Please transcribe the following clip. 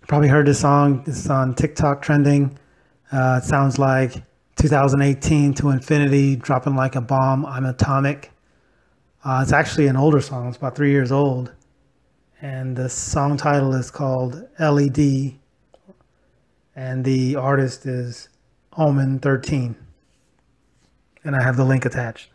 Probably heard this song. It's on TikTok trending. It sounds like 2018 to infinity, dropping like a bomb. I'm atomic. It's actually an older song. It's about 3 years old. And the song title is called LED. And the artist is Omen 13. And I have the link attached.